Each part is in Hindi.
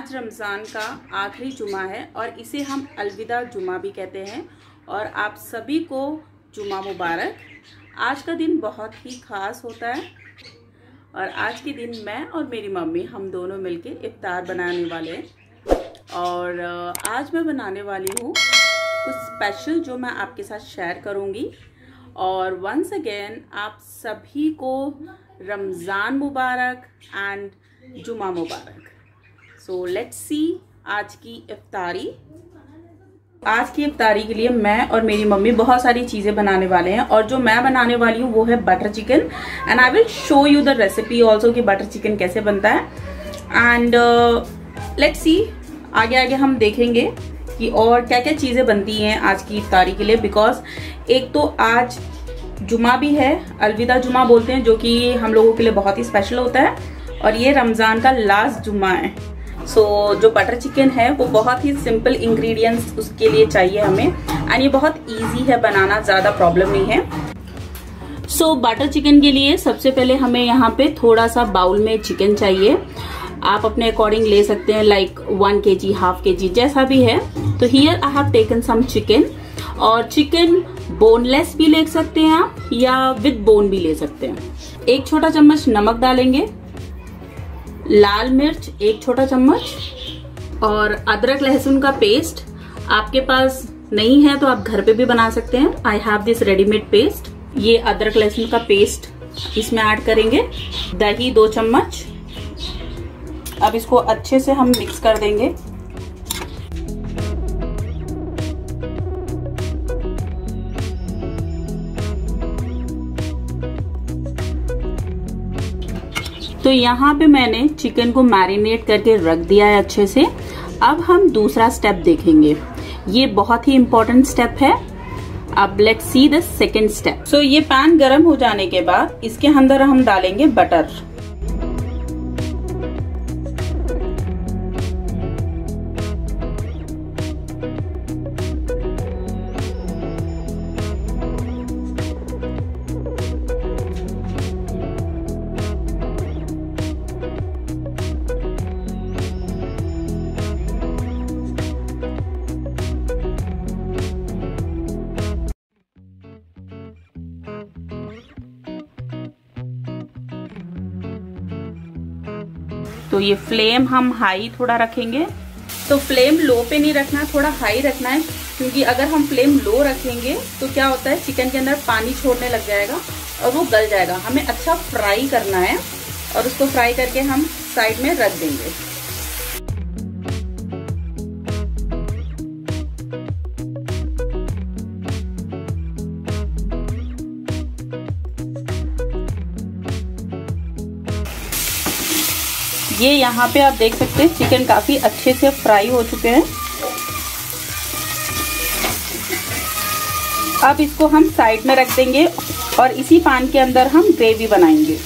आज रमज़ान का आखिरी जुमा है और इसे हम अलविदा जुमा भी कहते हैं और आप सभी को जुमा मुबारक। आज का दिन बहुत ही ख़ास होता है और आज के दिन मैं और मेरी मम्मी हम दोनों मिलके इफ्तार बनाने वाले हैं और आज मैं बनाने वाली हूँ कुछ स्पेशल जो मैं आपके साथ शेयर करूँगी। और वंस अगेन आप सभी को रमज़ान मुबारक एंड जुमा मुबारक। सो लेट्स सी आज की इफ्तारी। आज की इफ्तारी के लिए मैं और मेरी मम्मी बहुत सारी चीज़ें बनाने वाले हैं और जो मैं बनाने वाली हूँ वो है butter chicken and I will show you the recipe also कि बटर चिकन कैसे बनता है। एंड लेट्स सी आगे आगे हम देखेंगे कि और क्या क्या चीज़ें बनती हैं आज की इफ्तारी के लिए। बिकॉज एक तो आज जुमा भी है, अलविदा जुमा बोलते हैं, जो कि हम लोगों के लिए बहुत ही स्पेशल होता है और ये रमज़ान का लास्ट जुमा है। सो जो बटर चिकन है वो बहुत ही सिंपल इंग्रेडिएंट्स उसके लिए चाहिए हमें एंड ये बहुत इजी है बनाना, ज़्यादा प्रॉब्लम नहीं है। सो बटर चिकन के लिए सबसे पहले हमें यहाँ पे थोड़ा सा बाउल में चिकन चाहिए। आप अपने अकॉर्डिंग ले सकते हैं, लाइक 1 kg, हाफ kg, जैसा भी है। तो here I have taken some chicken और चिकन बोनलेस भी ले सकते हैं आप या विद बोन भी ले सकते हैं। 1 छोटा चम्मच नमक डालेंगे, लाल मिर्च 1 छोटा चम्मच और अदरक लहसुन का पेस्ट आपके पास नहीं है तो आप घर पे भी बना सकते हैं। I have this readymade paste. ये अदरक लहसुन का पेस्ट इसमें ऐड करेंगे। दही 2 चम्मच। अब इसको अच्छे से हम मिक्स कर देंगे। तो यहाँ पे मैंने चिकन को मैरिनेट करके रख दिया है अच्छे से। अब हम दूसरा स्टेप देखेंगे, ये बहुत ही इंपॉर्टेंट स्टेप है। अब let's see the second step. So ये पैन गरम हो जाने के बाद इसके अंदर हम डालेंगे बटर। तो ये फ्लेम हम हाई थोड़ा रखेंगे। तो फ्लेम लो पे नहीं रखना, थोड़ा हाई रखना है, क्योंकि अगर हम फ्लेम लो रखेंगे तो क्या होता है चिकन के अंदर पानी छोड़ने लग जाएगा और वो गल जाएगा। हमें अच्छा फ्राई करना है और उसको फ्राई करके हम साइड में रख देंगे। ये यहाँ पे आप देख सकते हैं चिकन काफी अच्छे से फ्राई हो चुके हैं। अब इसको हम साइड में रख देंगे और इसी पैन के अंदर हम ग्रेवी बनाएंगे।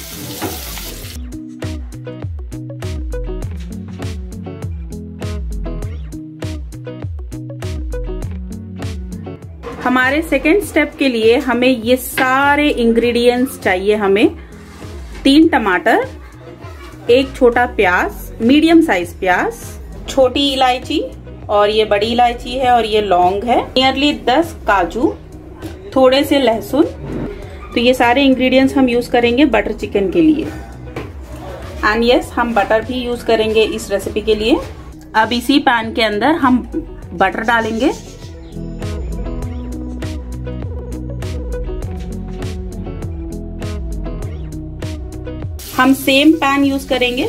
हमारे सेकेंड स्टेप के लिए हमें ये सारे इंग्रेडिएंट्स चाहिए। हमें 3 टमाटर, 1 छोटा प्याज, मीडियम साइज प्याज, छोटी इलायची और ये बड़ी इलायची है और ये लौंग है, नियरली 10 काजू, थोड़े से लहसुन। तो ये सारे इंग्रेडिएंट्स हम यूज करेंगे बटर चिकन के लिए। एंड यस, हम बटर भी यूज करेंगे इस रेसिपी के लिए। अब इसी पैन के अंदर हम बटर डालेंगे। हम सेम पैन यूज करेंगे,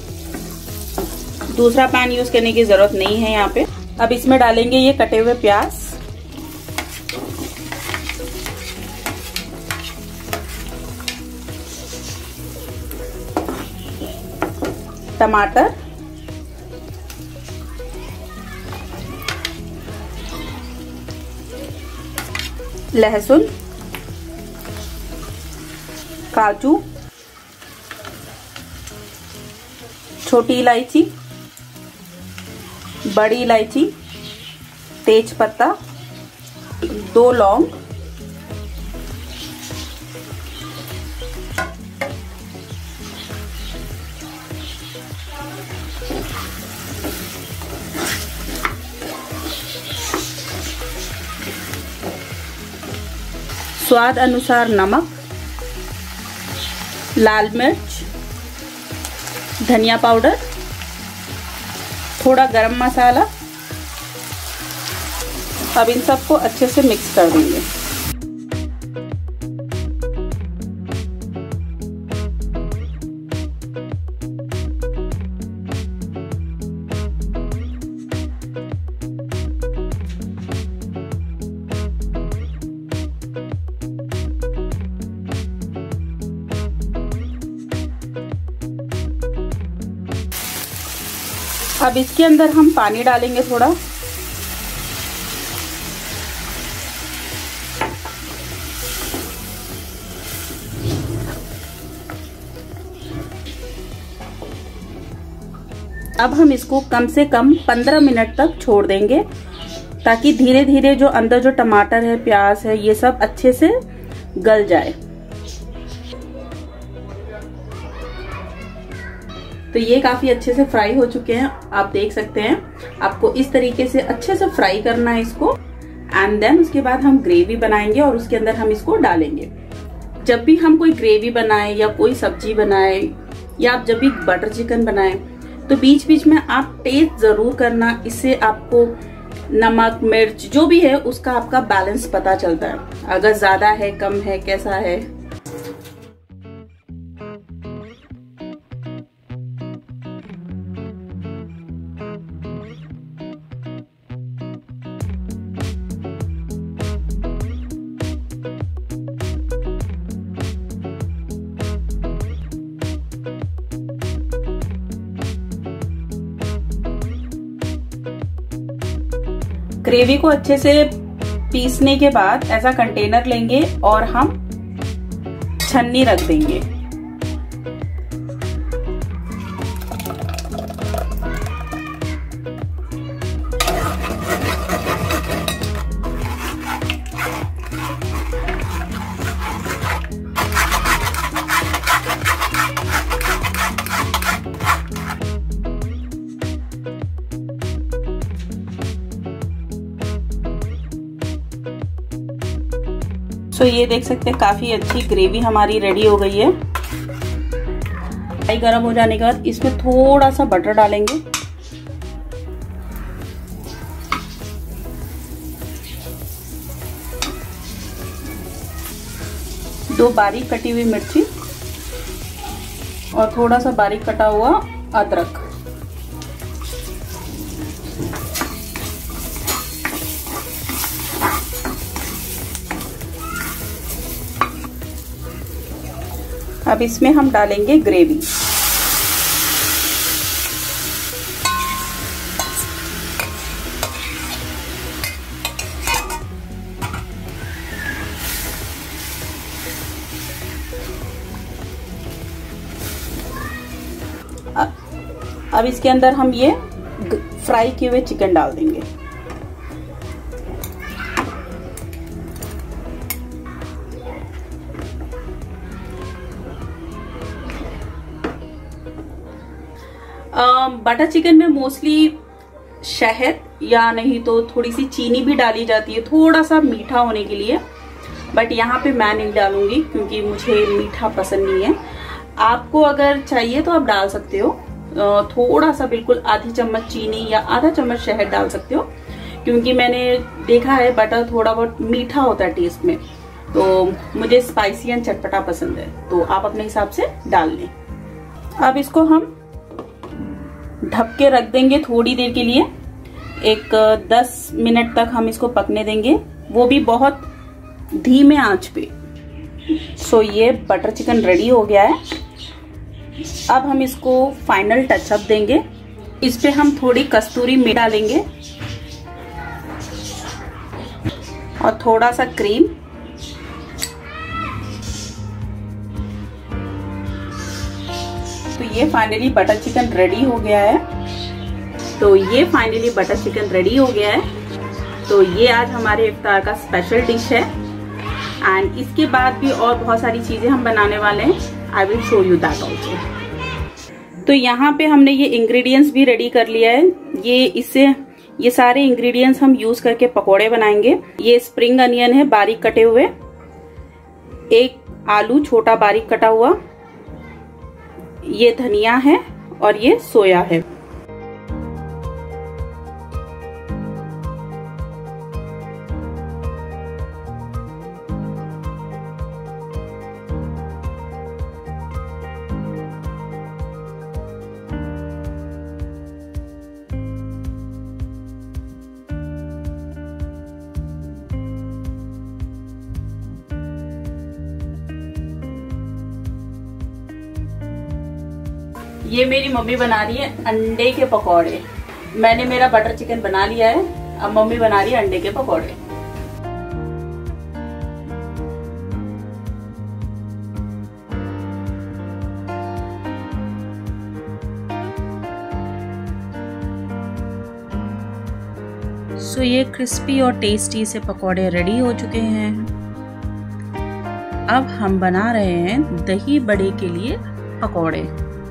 दूसरा पैन यूज करने की जरूरत नहीं है यहाँ पे। अब इसमें डालेंगे ये कटे हुए प्याज, टमाटर, लहसुन, काजू, छोटी इलायची, बड़ी इलायची, तेज पत्ता, 2 लौंग, स्वाद अनुसार नमक, लाल मिर्च, धनिया पाउडर, थोड़ा गरम मसाला। अब इन सबको अच्छे से मिक्स कर देंगे। अब इसके अंदर हम पानी डालेंगे थोड़ा। अब हम इसको कम से कम 15 मिनट तक छोड़ देंगे, ताकि धीरे धीरे जो अंदर जो टमाटर है, प्याज है, ये सब अच्छे से गल जाए। तो ये काफी अच्छे से फ्राई हो चुके हैं, आप देख सकते हैं। आपको इस तरीके से अच्छे से फ्राई करना है इसको। एंड देन उसके बाद हम ग्रेवी बनाएंगे और उसके अंदर हम इसको डालेंगे। जब भी हम कोई ग्रेवी बनाए या कोई सब्जी बनाए या आप जब भी बटर चिकन बनाए, तो बीच बीच में आप टेस्ट जरूर करना। इससे आपको नमक मिर्च जो भी है उसका आपका बैलेंस पता चलता है, अगर ज्यादा है कम है कैसा है। ग्रेवी को अच्छे से पीसने के बाद ऐसा कंटेनर लेंगे और हम छन्नी रख देंगे। तो ये देख सकते हैं काफी अच्छी ग्रेवी हमारी रेडी हो गई है। कढ़ाई गर्म हो जाने के बाद इसमें थोड़ा सा बटर डालेंगे। दो बारीक कटी हुई मिर्ची और थोड़ा सा बारीक कटा हुआ अदरक। अब इसमें हम डालेंगे ग्रेवी। अब इसके अंदर हम ये फ्राई किए हुए चिकन डाल देंगे। बटर चिकन में मोस्टली शहद या नहीं तो थोड़ी सी चीनी भी डाली जाती है, थोड़ा सा मीठा होने के लिए। बट यहाँ पे मैं नहीं डालूंगी क्योंकि मुझे मीठा पसंद नहीं है। आपको अगर चाहिए तो आप डाल सकते हो, थोड़ा सा बिल्कुल आधी चम्मच चीनी या आधा चम्मच शहद डाल सकते हो, क्योंकि मैंने देखा है बटर थोड़ा बहुत मीठा होता है टेस्ट में, तो मुझे स्पाइसी एंड चटपटा पसंद है, तो आप अपने हिसाब से डाल लें। अब इसको हम ढक के रख देंगे थोड़ी देर के लिए, एक 10 मिनट तक हम इसको पकने देंगे, वो भी बहुत धीमे आंच पे। सो ये बटर चिकन रेडी हो गया है। अब हम इसको फाइनल टचअप देंगे। इस पे हम थोड़ी कस्तूरी मेथी डालेंगे और थोड़ा सा क्रीम। तो ये फाइनली बटर चिकन रेडी हो गया है। तो ये आज हमारे इफ्तार का स्पेशल डिश है। एंड इसके बाद भी और बहुत सारी चीजें हम बनाने वाले हैं। I will show you that also. तो यहाँ पे हमने ये इंग्रेडिएंट्स भी रेडी कर लिया है। ये सारे इंग्रेडिएंट्स हम यूज करके पकोड़े बनाएंगे। ये स्प्रिंग अनियन है बारीक कटे हुए, एक आलू छोटा बारीक कटा हुआ, ये धनिया है और ये सोया है। ये मेरी मम्मी बना रही है अंडे के पकौड़े। मैंने मेरा बटर चिकन बना लिया है, अब मम्मी बना रही है अंडे के पकौड़े। सो ये क्रिस्पी और टेस्टी से पकौड़े रेडी हो चुके हैं। अब हम बना रहे हैं दही बड़े के लिए पकौड़े।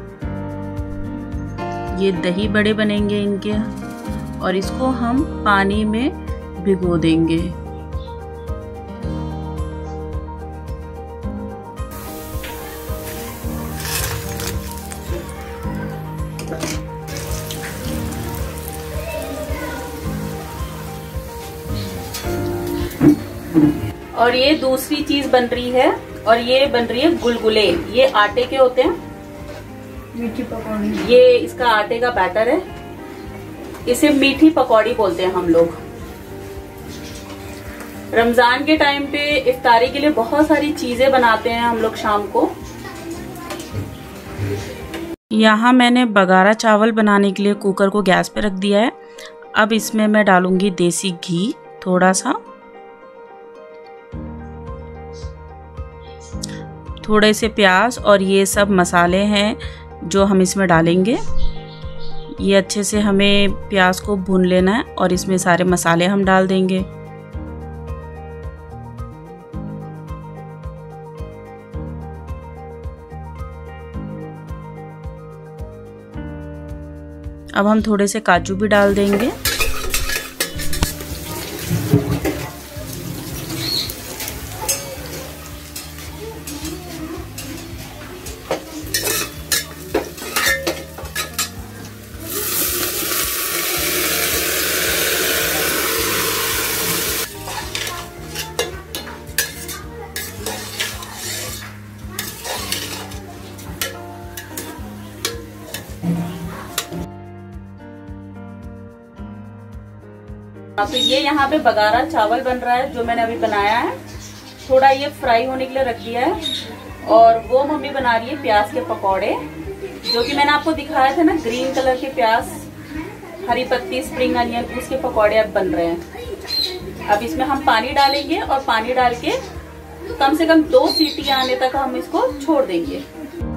ये दही बड़े बनेंगे इनके, और इसको हम पानी में भिगो देंगे। और ये दूसरी चीज बन रही है, और ये बन रही है गुलगुले। ये आटे के होते हैं, मीठी पकौड़ी। ये इसका आटे का बैटर है, इसे मीठी पकौड़ी बोलते हैं हम लोग। रमजान के टाइम पे इफ्तारी के लिए बहुत सारी चीजें बनाते हैं हम लोग शाम को। यहाँ मैंने बगारा चावल बनाने के लिए कुकर को गैस पे रख दिया है। अब इसमें मैं डालूंगी देसी घी थोड़ा सा, थोड़े से प्याज, और ये सब मसाले हैं जो हम इसमें डालेंगे। ये अच्छे से हमें प्याज को भून लेना है और इसमें सारे मसाले हम डाल देंगे। अब हम थोड़े से काजू भी डाल देंगे। तो ये यहाँ पे बगारा चावल बन रहा है जो मैंने अभी बनाया है। थोड़ा ये फ्राई होने के लिए रख दिया है। और वो मम्मी बना रही है प्याज के पकौड़े, जो कि मैंने आपको दिखाया था ना, ग्रीन कलर के प्याज, हरी पत्ती, स्प्रिंग अनियन, उसके पकौड़े अब बन रहे हैं। अब इसमें हम पानी डालेंगे और पानी डाल के कम से कम 2 सीटी आने तक हम इसको छोड़ देंगे।